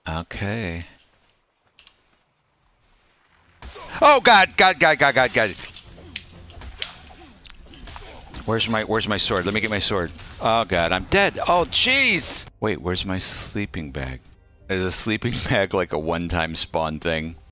Okay. Oh God! God! God! God! God! God! Where's my sword? Let me get my sword. Oh God, I'm dead. Oh jeez. Wait, where's my sleeping bag? Is a sleeping bag like a one-time spawn thing?